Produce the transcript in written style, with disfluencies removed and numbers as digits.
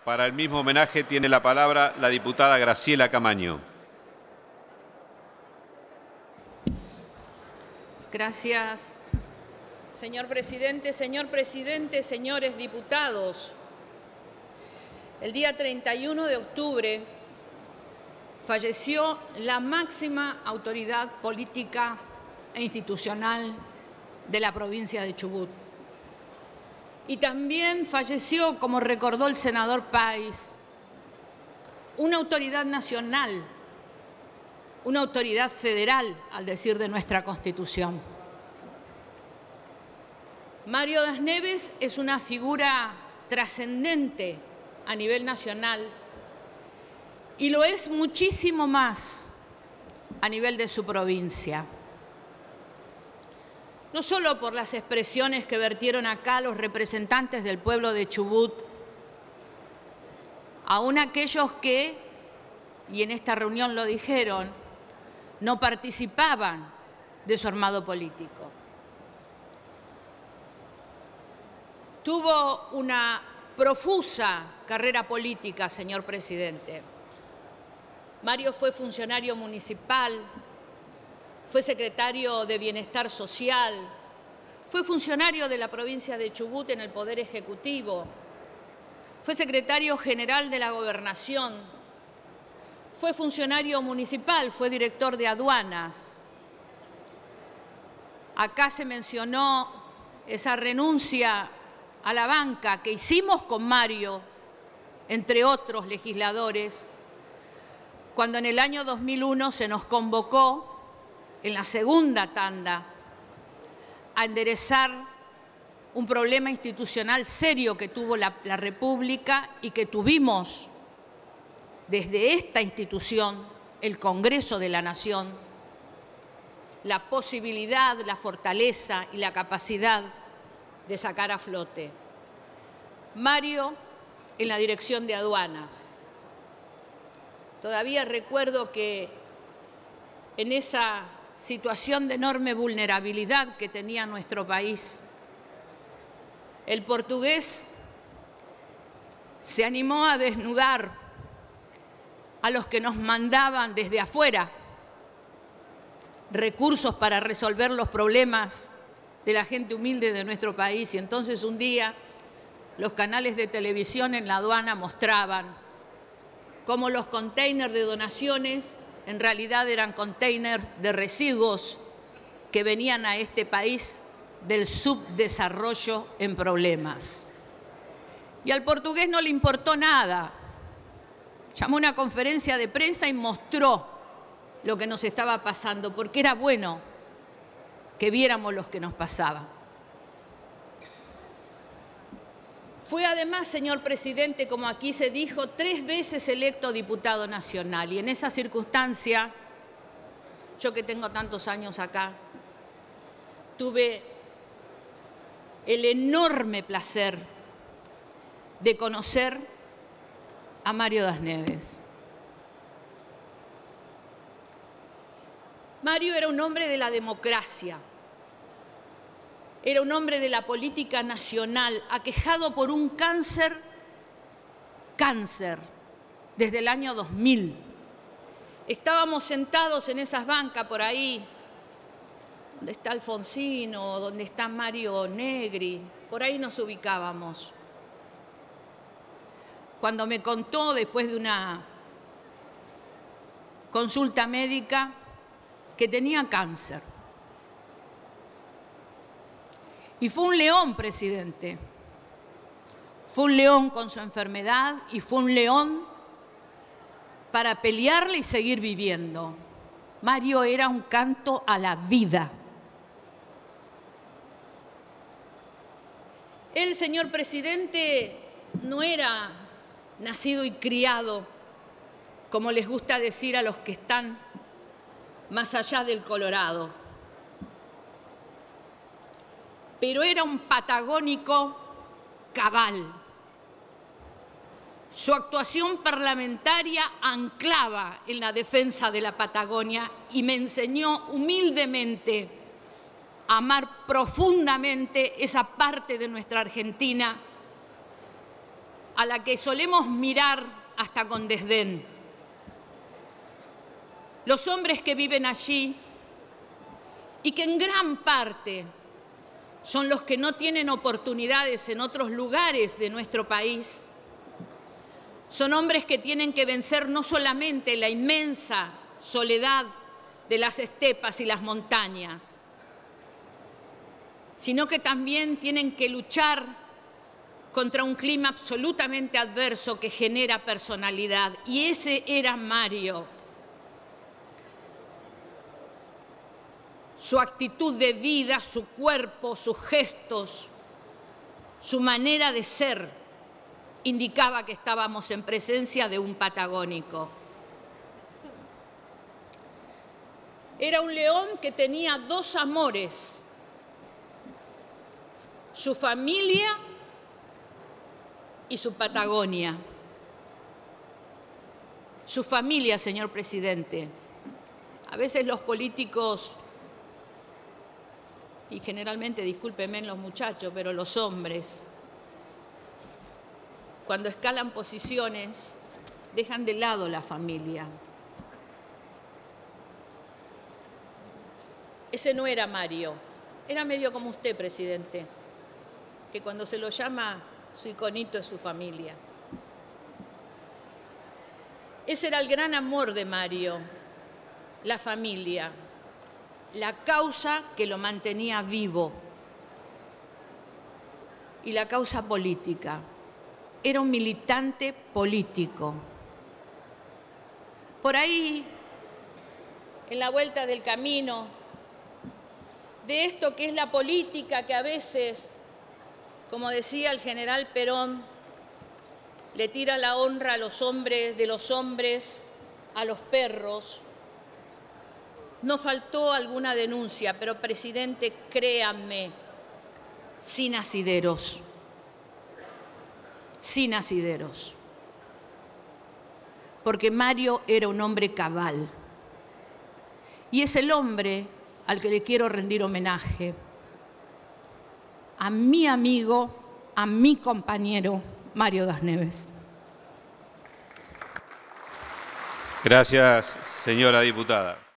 Para el mismo homenaje tiene la palabra la diputada Graciela Camaño. Gracias, señor presidente. Señor presidente, señores diputados, el día 31 de octubre falleció la máxima autoridad política e institucional de la provincia de Chubut. Y también falleció, como recordó el senador Páez, una autoridad nacional, una autoridad federal, al decir de nuestra Constitución. Mario Das Neves es una figura trascendente a nivel nacional y lo es muchísimo más a nivel de su provincia. No solo por las expresiones que vertieron acá los representantes del pueblo de Chubut, aún aquellos que, y en esta reunión lo dijeron, no participaban de su armado político. Tuvo una profusa carrera política, señor presidente. Mario fue funcionario municipal, fue secretario de Bienestar Social, fue funcionario de la provincia de Chubut en el Poder Ejecutivo, fue secretario general de la Gobernación, fue funcionario municipal, fue director de aduanas. Acá se mencionó esa renuncia a la banca que hicimos con Mario, entre otros legisladores, cuando en el año 2001 se nos convocó en la segunda tanda a enderezar un problema institucional serio que tuvo la República y que tuvimos desde esta institución, el Congreso de la Nación, la posibilidad, la fortaleza y la capacidad de sacar a flote. Mario en la dirección de aduanas. Todavía recuerdo que en esa situación de enorme vulnerabilidad que tenía nuestro país, el portugués se animó a desnudar a los que nos mandaban desde afuera recursos para resolver los problemas de la gente humilde de nuestro país. Y entonces un día los canales de televisión en la aduana mostraban cómo los containers de donaciones en realidad eran containers de residuos que venían a este país del subdesarrollo en problemas. Y al portugués no le importó nada. Llamó a una conferencia de prensa y mostró lo que nos estaba pasando, porque era bueno que viéramos lo que nos pasaba. Fue además, señor presidente, como aquí se dijo, 3 veces electo diputado nacional. Y en esa circunstancia, yo que tengo tantos años acá, tuve el enorme placer de conocer a Mario Das Neves. Mario era un hombre de la democracia. Era un hombre de la política nacional, aquejado por un cáncer, desde el año 2000. Estábamos sentados en esas bancas por ahí, donde está Alfonsino, donde está Mario Negri, por ahí nos ubicábamos. Cuando me contó, después de una consulta médica, que tenía cáncer. Y fue un león, presidente. Fue un león con su enfermedad y fue un león para pelearle y seguir viviendo. Mario era un canto a la vida. Él, señor presidente, no era nacido y criado, como les gusta decir a los que están más allá del Colorado. Pero era un patagónico cabal. Su actuación parlamentaria anclaba en la defensa de la Patagonia y me enseñó humildemente a amar profundamente esa parte de nuestra Argentina a la que solemos mirar hasta con desdén. Los hombres que viven allí y que en gran parte son los que no tienen oportunidades en otros lugares de nuestro país, son hombres que tienen que vencer no solamente la inmensa soledad de las estepas y las montañas, sino que también tienen que luchar contra un clima absolutamente adverso que genera personalidad. Y ese era Mario. Su actitud de vida, su cuerpo, sus gestos, su manera de ser, indicaba que estábamos en presencia de un patagónico. Era un león que tenía dos amores: su familia y su Patagonia. Su familia, señor presidente. A veces los políticos, y generalmente, discúlpenme los muchachos, pero los hombres, cuando escalan posiciones, dejan de lado la familia. Ese no era Mario, era medio como usted, presidente, que cuando se lo llama, su iconito es su familia. Ese era el gran amor de Mario, la familia, la causa que lo mantenía vivo y la causa política. Era un militante político. Por ahí, en la vuelta del camino, de esto que es la política, que a veces, como decía el general Perón, le tira la honra a los hombres, de los hombres a los perros. No faltó alguna denuncia, pero, presidente, créanme, sin asideros. Sin asideros. Porque Mario era un hombre cabal. Y es el hombre al que le quiero rendir homenaje. A mi amigo, a mi compañero, Mario Das Neves. Gracias, señora diputada.